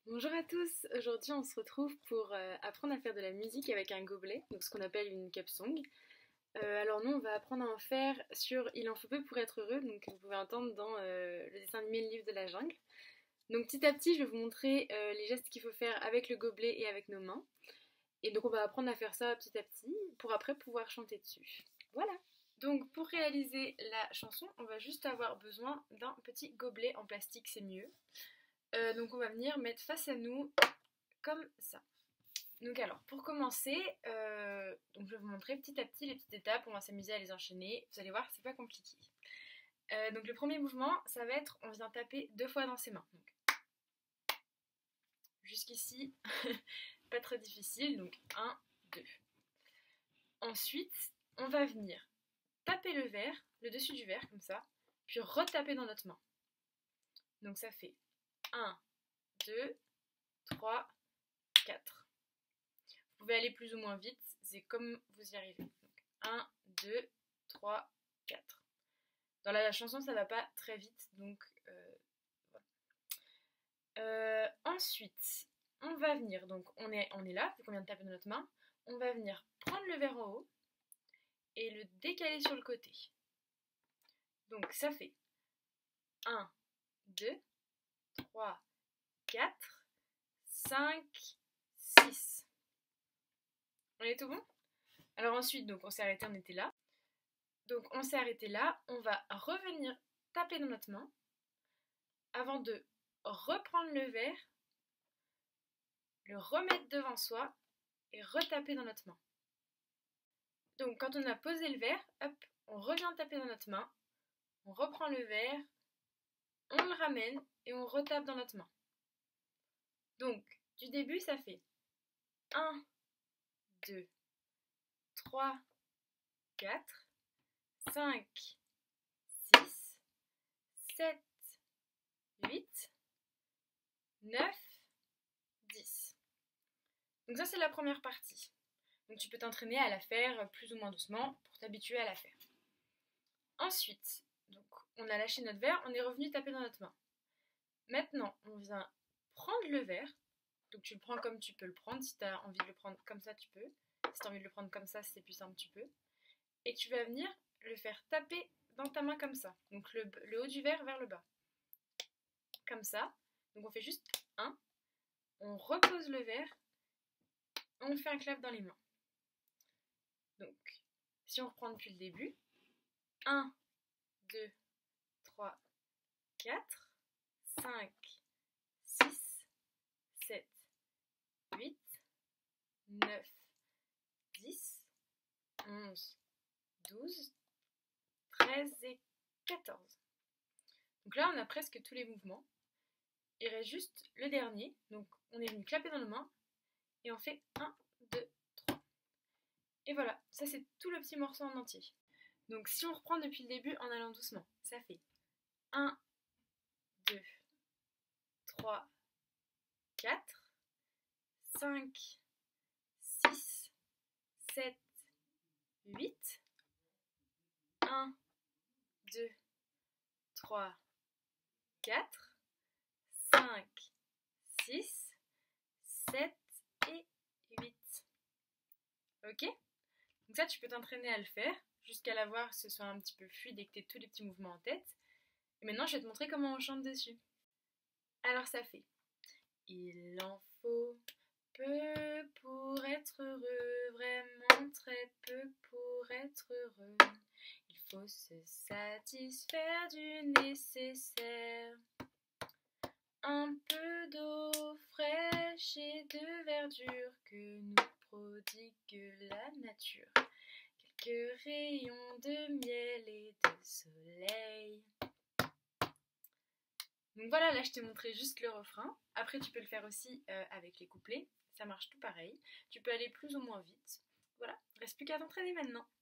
Bonjour à tous, aujourd'hui on se retrouve pour apprendre à faire de la musique avec un gobelet, donc ce qu'on appelle une cup song. Alors nous on va apprendre à en faire sur Il en faut peu pour être heureux, donc vous pouvez entendre dans le dessin animé Le Livre de la Jungle. Donc petit à petit je vais vous montrer les gestes qu'il faut faire avec le gobelet et avec nos mains. Et donc on va apprendre à faire ça petit à petit pour après pouvoir chanter dessus. Voilà. Donc pour réaliser la chanson, on va juste avoir besoin d'un petit gobelet en plastique, c'est mieux. Donc on va venir mettre face à nous comme ça. Donc alors pour commencer, donc je vais vous montrer petit à petit les petites étapes, on va s'amuser à les enchaîner, vous allez voir c'est pas compliqué. Donc le premier mouvement ça va être, on vient taper 2 fois dans ses mains. Jusqu'ici, pas très difficile, donc 1, 2. Ensuite on va venir taper le verre, le dessus du verre comme ça, puis retaper dans notre main. Donc ça fait 1, 2, 3, 4. Vous pouvez aller plus ou moins vite, c'est comme vous y arrivez. Donc, 1, 2, 3, 4. Dans la chanson, ça va pas très vite, donc voilà. Ensuite, on va venir, donc on est là, vu qu'on vient de taper dans notre main, on va venir prendre le verre en haut et le décaler sur le côté. Donc ça fait 1, 2, 3, 4, 5, 6. On est tout bon? Alors ensuite, donc on s'est arrêté, on était là. Donc on s'est arrêté là, on va revenir taper dans notre main avant de reprendre le verre, le remettre devant soi et retaper dans notre main. Donc quand on a posé le verre, hop, on revient taper dans notre main, on reprend le verre, on le ramène et on retape dans notre main. Donc du début ça fait 1, 2, 3, 4, 5, 6, 7, 8, 9, 10. Donc ça c'est la première partie. Donc tu peux t'entraîner à la faire plus ou moins doucement pour t'habituer à la faire. Ensuite, donc on a lâché notre verre, on est revenu taper dans notre main. Maintenant, on vient prendre le verre. Donc tu le prends comme tu peux le prendre. Si tu as envie de le prendre comme ça, tu peux. Si tu as envie de le prendre comme ça, c'est plus simple, tu peux. Et tu vas venir le faire taper dans ta main comme ça. Donc le haut du verre vers le bas. Comme ça. Donc on fait juste 1. On repose le verre. On fait un clap dans les mains. Donc, si on reprend depuis le début, 1, 2, 3, 4, 5, 6, 7, 8, 9, 10, 11, 12, 13 et 14. Donc là, on a presque tous les mouvements. Il reste juste le dernier. Donc, on est venu clapper dans nos mains et on fait 1, 2, 3. Et voilà, ça c'est tout le petit morceau en entier. Donc si on reprend depuis le début en allant doucement, ça fait 1, 2, 3, 4, 5, 6, 7, 8, 1, 2, 3, 4, 5, 6, 7 et 8. Ok? Donc ça, tu peux t'entraîner à le faire jusqu'à l'avoir que ce soit un petit peu fluide et que tu aies tous les petits mouvements en tête. Et maintenant, je vais te montrer comment on chante dessus. Alors ça fait: il en faut peu pour être heureux, vraiment très peu pour être heureux. Il faut se satisfaire du nécessaire. Un peu d'eau fraîche et de verdure que nous prodigue la nature. Quelques rayons de miel et de soleil. Donc voilà, là je t'ai montré juste le refrain. Après tu peux le faire aussi avec les couplets. Ça marche tout pareil. Tu peux aller plus ou moins vite. Voilà, reste plus qu'à t'entraîner maintenant.